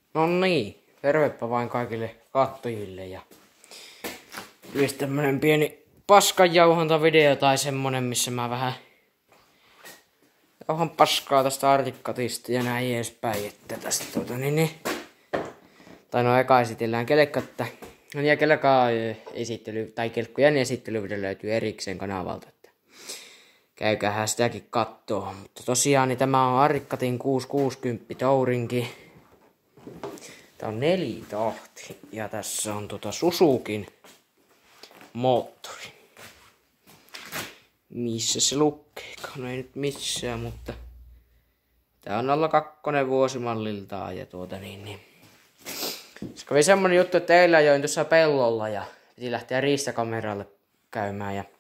No niin, tervepä vain kaikille katsojille ja yksi tämmönen pieni paskanjauhantavideo tai semmonen, missä mä vähän jauhan paskaa tästä artikkatista ja näin edespäin, että tästä tai no eka esitellään kelekkatta. Ja kelkkaa esittely, tai kelkkojen esittelyvideo löytyy erikseen kanavalta, että käykäähän sitäkin kattoo. Mutta tosiaan niin tämä on Arikkatin 660 tourinki. Tää on 4-tahti ja tässä on Suzukin moottori. Missä se lukkeekaan? No ei nyt missään, mutta tää on 02 vuosimalliltaan ja se kävi semmonen juttu, että eilen ajoin tuossa pellolla ja piti lähteä riistakameralle käymään ja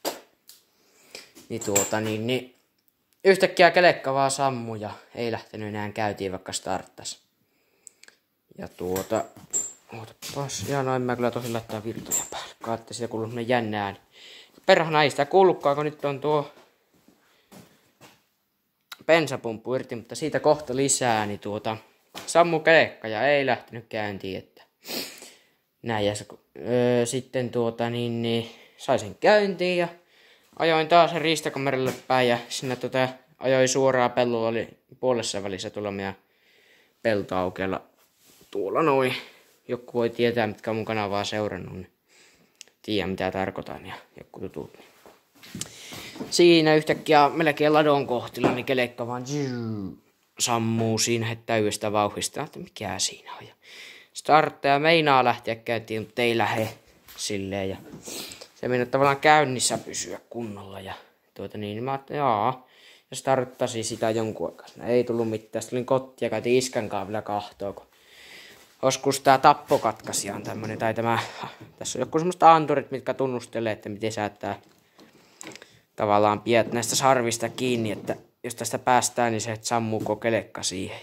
niin yhtäkkiä kelekka vaan sammui ja ei lähtenyt enää käyntiin, vaikka starttas. Ja ootapas, ihan noin mä kyllä tosi laittaa virtoja päälle, kaatte siitä kuuluu semmonen jännä ääni. Perhana ei sitä kuullutkaan, kun nyt on tuo bensapumppu irti, mutta siitä kohta lisää, niin sammu kelekka ja ei lähtenyt käyntiin, että näin ja sitten sai sen käyntiin ja ajoin taas riistakameralle päin ja sinne ajoin suoraan pellolla, oli puolessa välissä tuolla meidän peltoaukeella tuolla noin. Joku voi tietää, mitkä on mun kanavaa seurannut, niin tiedä mitä tarkoitan ja joku tutut. Niin. Siinä yhtäkkiä melkein ladon kohtilla, niin kelekka vaan sammuu siinä heti täydestä vauhdista, että mikä siinä on. Ja starttaja meinaa lähteä käyntiin, mutta ei lähde silleen. Ja se meinaa tavallaan käynnissä pysyä kunnolla. Ja niin mä ajattelin, jaa. Ja starttasi sitä jonkun aikaa. Ei tullut mitään. Sitten tulin kotiin ja käytiin iskän kanssa vielä kahtoo, kun joskus tää tappokatkaisija on tämmönen, tai tässä on joku semmoista anturit, mitkä tunnustelee, että miten sä tavallaan pidät näistä sarvista kiinni, että jos tästä päästään, niin se sammuuko kelekka siihen.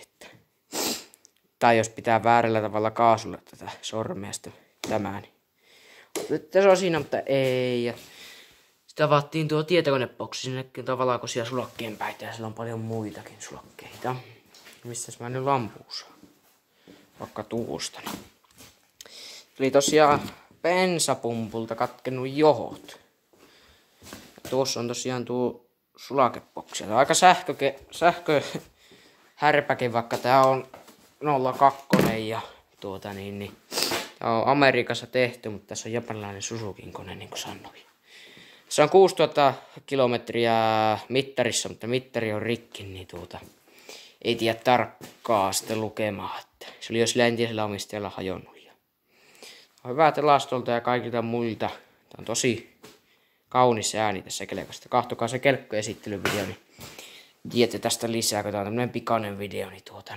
Tai jos pitää väärällä tavalla kaasulla tätä sormea tämä, niin nyt se on siinä, mutta ei. Ja sitten avattiin tuo tietokoneboksi, sinnekin valkoisia sulakkeen päitä ja siellä on paljon muitakin sulakkeita. Mistäs mä nyt lampuun saan? Vaikka tuosta. Tuli tosiaan bensapumpulta katkennut johot. Ja tuossa on tosiaan tuo sulakeboksi. Tämä on aika sähköhärpäkin, vaikka tää on 02 ja tää on Amerikassa tehty, mutta tässä on japanilainen Suzukin kone, niin kuin sanoin. Se on 6000 kilometriä mittarissa, mutta mittari on rikki, niin ei tiedä tarkkaa sitten lukemaan. Se oli jo sillä entisellä omistajalla hajonnut. Ja on hyvää telastolta ja kaikilta muilta. Tämä on tosi kaunis ääni tässä kelekasta. Kahtokaa se kelkkoesittelyvideo, niin tiedätte tästä lisää, kun tämä on tämmönen pikainen video.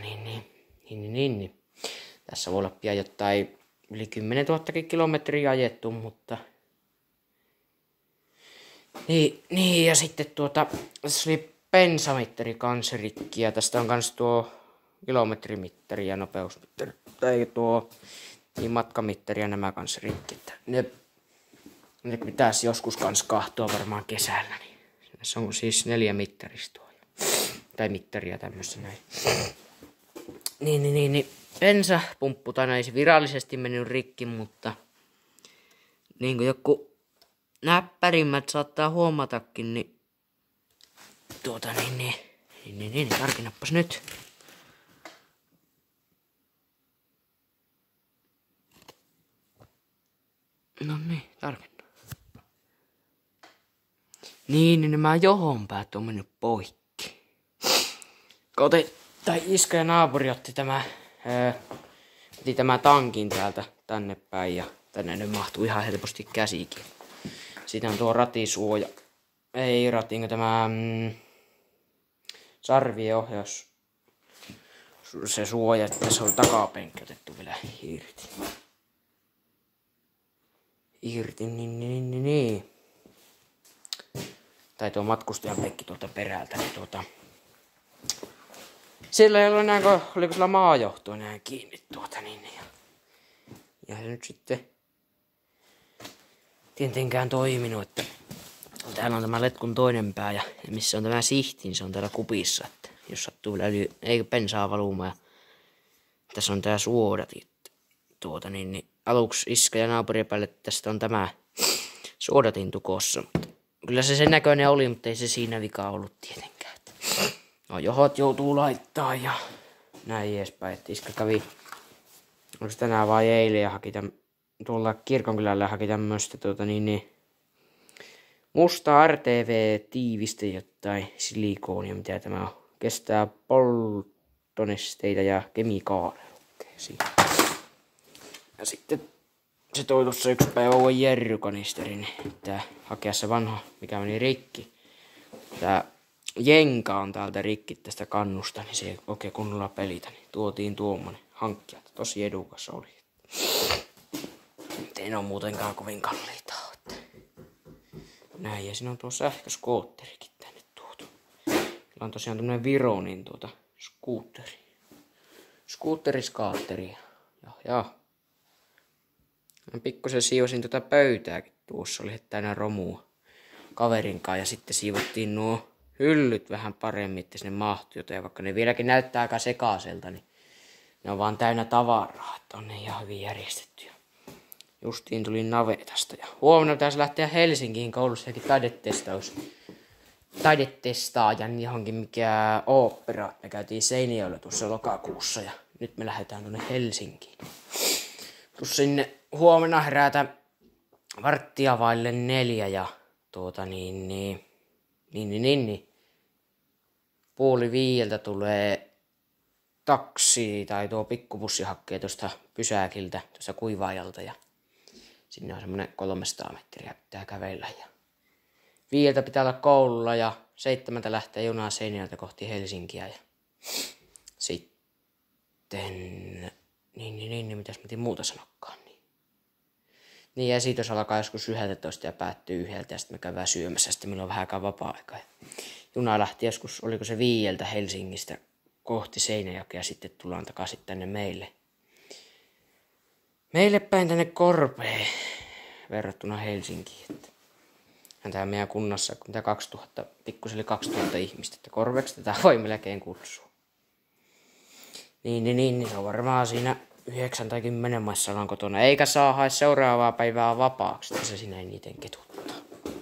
Niin. Tässä voi olla pian jotain yli 10 000 kilometriä ajettu, mutta niin ja sitten tässä oli bensamittari kans rikki ja tästä on kans tuo kilometrimittari ja nopeusmittari tai matkamittari ja nämä kans rikki. Ne pitäisi joskus kans kahtoa varmaan kesällä. Niin. Tässä on siis 4 mittaristoa. Tai mittaria tämmössä näin. Niin. Bensapumppu ei se virallisesti mennyt rikki, mutta niin kuin joku näppärimmät saattaa huomatakin, niin tarkennappas nyt. No niin, tarkenna. Niin nämä johonpäät on mennyt poikki. Iskä ja naapuri otti tämän tankin täältä tänne päin ja tänne nyt mahtuu ihan helposti käsikin. Sitten on tuo ratisuoja. Ei ratinko tämä sarvien ohjaus. Se suoja, että se on takapenkki otettu vielä irti. Niin. Tai tuo matkustajan penkki tuolta perältä. Niin sillä ei ole enää, oliko sillä maajohto enää kiinni ja se nyt sitten tietenkään toiminut, että täällä on tämä letkun toinen pää ja missä on tämä sihti, niin se on täällä kupissa, että jos sattuu vielä bensaa valumaan ja Tässä on tää suodati. Aluksi iska ja naapurien päälle tästä on tämä suodatin tukossa. Kyllä se sen näköinen oli, mutta ei se siinä vika ollut tietenkään. No johot joutuu laittaa ja näin edespäin. Että iskä kävi, oliko tänään vai eilen ja haki tuolla kirkonkylällä haki tämmöstä mustaa RTV-tiivistä jotain silikoonia, mitä tämä on. Kestää polttonesteitä ja kemikaaleja. Ja sitten se toi tuossa yksi päivä uuden jerrykanisterin, tää hakea se vanha, mikä meni rikki. Tää jenka on täältä rikki tästä kannusta, niin se ei oikein kunnolla pelitä. Niin tuotiin tuommoinen hankkijalta. Tosi edukas oli. Ei ole muutenkaan kovin kalliita. Näin, ja siinä on tuo sähköskootterikin tänne tuotu. Meillä on tosiaan tämmönen Vironin skuutteriskaatteri. Ja. Mä pikkusen siivosin tuota pöytääkin. Tuossa oli täynnä romua kaverinkaan ja sitten siivottiin nuo hyllyt vähän paremmin, että sinne mahtui jotain. Vaikka ne vieläkin näyttää aika sekaiselta, niin ne on vaan täynnä tavaraa, että on ne ihan hyvin järjestetty. Justiin tuli navetasta ja huomenna pitäisi lähteä Helsinkiin koulussakin taidetestaajan johonkin mikä ooppera. Me käytiin Seinäjoella tuossa lokakuussa ja nyt me lähdetään tuonne Helsinkiin. Plus sinne huomenna herätä 4:15 ja 4:30 tulee taksi tai tuo pikkubussi hakkee tuosta pysäkiltä, tuosta kuivaajalta ja sinne on semmonen 300 metriä pitää kävellä ja 5 pitää olla koululla ja 7 lähtee junaa Seinäjoelta kohti Helsinkiä ja sitten mitäs mä muuta sanokaan. Niin ja siitä jos alkaa joskus 11 ja päättyy 1 ja sitten me käydään syömässä, sitten meillä on vähän aikaa vapaa-aikaa. Juna lähti joskus, oliko se 5 Helsingistä kohti Seinäjokea ja sitten tullaan takaisin tänne meille päin tänne Korpeen verrattuna Helsinkiin. Tää meidän kunnassa kun 2000, pikkusen yli 2000 ihmistä, että Korveksi tätä voi melkein kutsua. Niin, se on varmaan siinä 9 tai 10 maissa ollaan kotona. Eikä saa hae seuraavaa päivää vapaaksi, että se siinä eniten ketuttaa.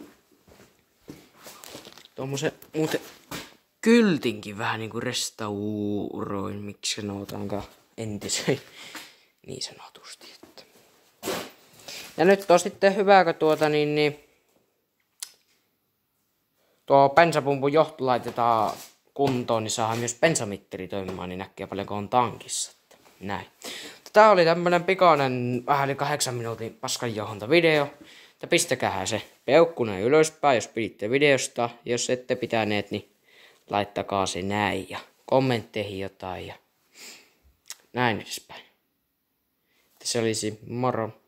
Tuommoisen muuten kyltinkin vähän niinku restauroin, miksi sanotaankaan entisöin niin sanotusti. Että. Ja nyt on sitten hyvä, kun tuo bensapumpun johto laitetaan kuntoon, niin saadaan myös bensamitteri toimimaan, niin näkee paljonko on tankissa. Että. Näin. Tää oli tämmönen pikainen vähän yli 8 minuutin paskanjohontavideo. Että pistäkää se peukkunen ylöspäin, jos piditte videosta. Jos ette pitäneet, niin laittakaa se näin ja kommentteihin jotain ja näin edespäin. Se olisi moro.